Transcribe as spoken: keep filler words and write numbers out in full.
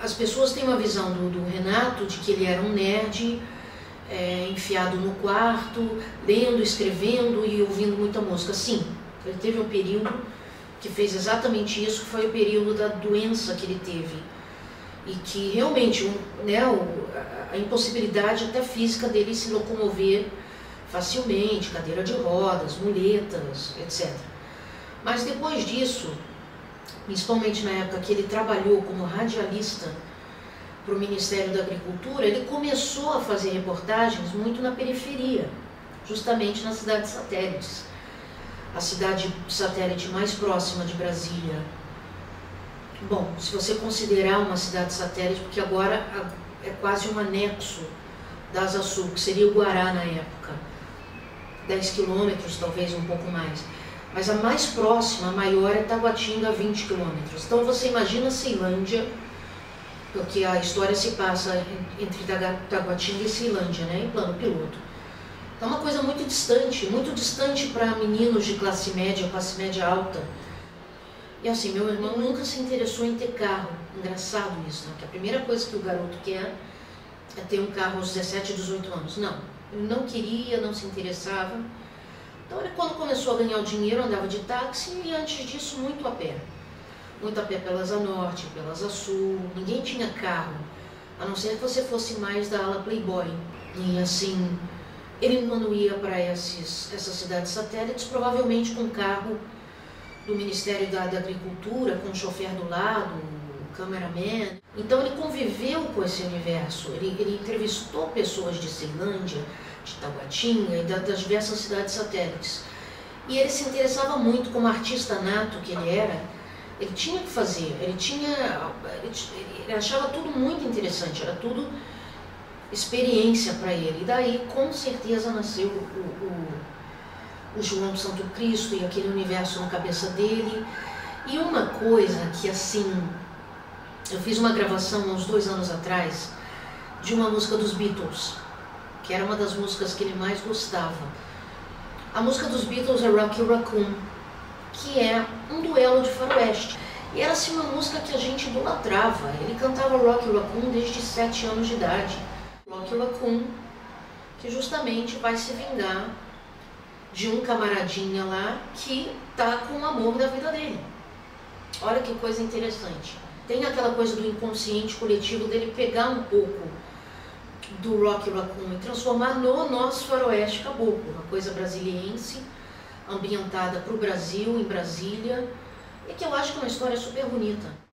as pessoas têm uma visão do, do Renato de que ele era um nerd, é, enfiado no quarto, lendo, escrevendo e ouvindo muita música. Sim, ele teve um período que fez exatamente isso, que foi o período da doença que ele teve. E que realmente, um, né, a impossibilidade até física dele se locomover facilmente, cadeira de rodas, muletas, etcétera. Mas depois disso, principalmente na época que ele trabalhou como radialista para o Ministério da Agricultura, ele começou a fazer reportagens muito na periferia, justamente nas cidades satélites. A cidade satélite mais próxima de Brasília, bom, se você considerar uma cidade satélite, porque agora é quase um anexo da Asa Sul, que seria o Guará na época, dez quilômetros, talvez um pouco mais. Mas a mais próxima, a maior, é Taguatinga, vinte quilômetros. Então você imagina Ceilândia, porque a história se passa entre Taguatinga e Ceilândia, né, em plano piloto. Então é uma coisa muito distante, muito distante para meninos de classe média, classe média alta. E assim, meu irmão nunca se interessou em ter carro. Engraçado isso, né? Que a primeira coisa que o garoto quer é ter um carro aos dezessete, dezoito anos. Não, ele não queria, não se interessava. Então ele, quando começou a ganhar o dinheiro, andava de táxi e antes disso muito a pé. Muito a pé pela Asa Norte, pela Asa Sul, ninguém tinha carro, a não ser que você fosse mais da ala Playboy. E assim, ele quando ia para essas cidades satélites, provavelmente com carro do Ministério da, da Agricultura, com o chofer do lado, o cameraman. Então ele conviveu com esse universo, ele, ele entrevistou pessoas de Ceilândia, de Taguatinga e da, das diversas cidades satélites. E ele se interessava muito, como artista nato que ele era, ele tinha que fazer, ele tinha, ele, ele achava tudo muito interessante, era tudo experiência para ele. E daí, com certeza, nasceu o, o, o João do Santo Cristo e aquele universo na cabeça dele. E uma coisa que, assim, eu fiz uma gravação uns dois anos atrás de uma música dos Beatles, que era uma das músicas que ele mais gostava. A música dos Beatles é Rocky Raccoon, que é um duelo de faroeste. E era assim uma música que a gente idolatrava. Ele cantava Rocky Raccoon desde sete anos de idade. Rocky Raccoon, que justamente vai se vingar de um camaradinha lá que tá com o amor da vida dele. Olha que coisa interessante. Tem aquela coisa do inconsciente coletivo dele pegar um pouco do Rocky Raccoon e transformar no nosso faroeste caboclo, uma coisa brasiliense, ambientada para o Brasil, em Brasília, e que eu acho que é uma história super bonita.